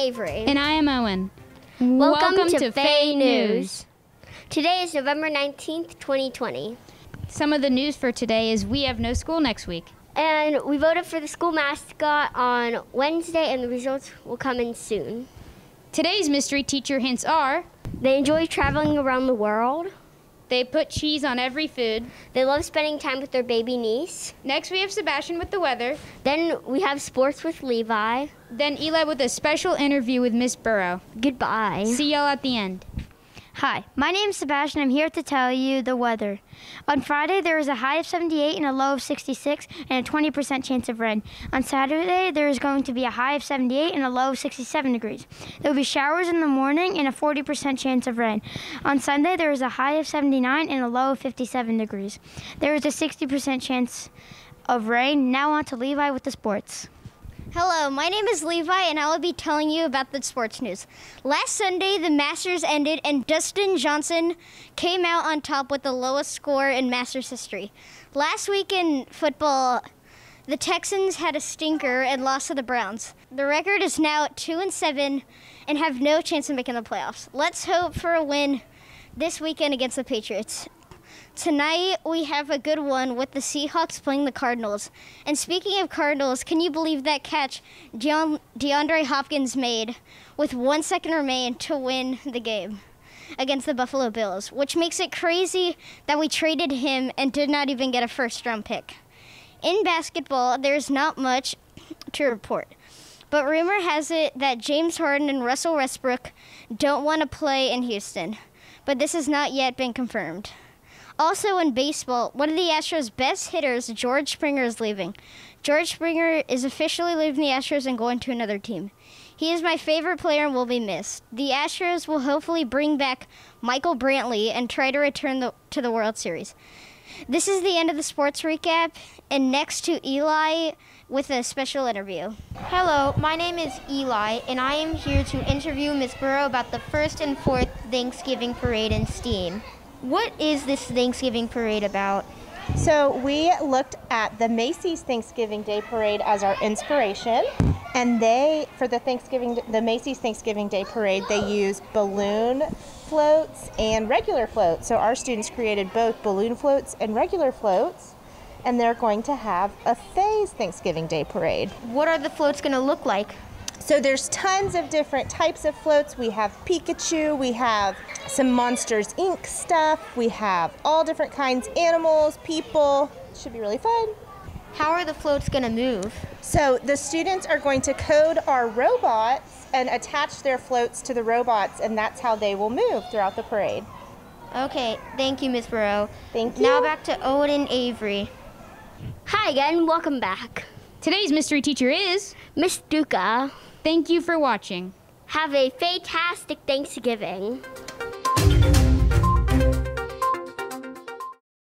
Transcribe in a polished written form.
Avery. And I am Owen. Welcome to Faye News. Today is November 19th, 2020. Some of the news for today is we have no school next week. And we voted for the school mascot on Wednesday, and the results will come in soon. Today's mystery teacher hints are: they enjoy traveling around the world. They put cheese on every food. They love spending time with their baby niece. Next, we have Sebastian with the weather. Then we have sports with Levi. Then Eli with a special interview with Miss Burrow. Goodbye. See y'all at the end. Hi, my name is Sebastian. I'm here to tell you the weather. On Friday, there is a high of 78 and a low of 66 and a 20% chance of rain. On Saturday, there is going to be a high of 78 and a low of 67 degrees. There will be showers in the morning and a 40% chance of rain. On Sunday, there is a high of 79 and a low of 57 degrees. There is a 60% chance of rain. Now on to Levi with the sports. Hello, my name is Levi, and I will be telling you about the sports news. Last Sunday, the Masters ended, and Dustin Johnson came out on top with the lowest score in Masters history. Last week in football, the Texans had a stinker and lost to the Browns. The record is now at 2-7 and have no chance of making the playoffs. Let's hope for a win this weekend against the Patriots. Tonight, we have a good one with the Seahawks playing the Cardinals. And speaking of Cardinals, can you believe that catch DeAndre Hopkins made with 1 second remain to win the game against the Buffalo Bills, which makes it crazy that we traded him and did not even get a first-round pick. In basketball, there's not much to report. But rumor has it that James Harden and Russell Westbrook don't want to play in Houston. But this has not yet been confirmed. Also in baseball, one of the Astros' best hitters, George Springer, is leaving. George Springer is officially leaving the Astros and going to another team. He is my favorite player and will be missed. The Astros will hopefully bring back Michael Brantley and try to return to the World Series. This is the end of the sports recap, and next to Eli with a special interview. Hello, my name is Eli, and I am here to interview Ms. Burrow about the 1st and 4th Thanksgiving Parade in STEAM. What is this Thanksgiving Parade about? So we looked at the Macy's Thanksgiving Day Parade as our inspiration, and for the Macy's Thanksgiving Day Parade, they use balloon floats and regular floats. So our students created both balloon floats and regular floats, and they're going to have a Faye's Thanksgiving Day Parade. What are the floats going to look like? So there's tons of different types of floats. We have Pikachu, we have some Monsters, Inc. stuff, we have all different kinds, animals, people. Should be really fun. How are the floats going to move? So the students are going to code our robots and attach their floats to the robots, and that's how they will move throughout the parade. Okay, thank you, Ms. Burrow. Thank you. Now back to Owen and Avery. Hi again, welcome back. Today's mystery teacher is Miss Duca. Thank you for watching. Have a fantastic Thanksgiving.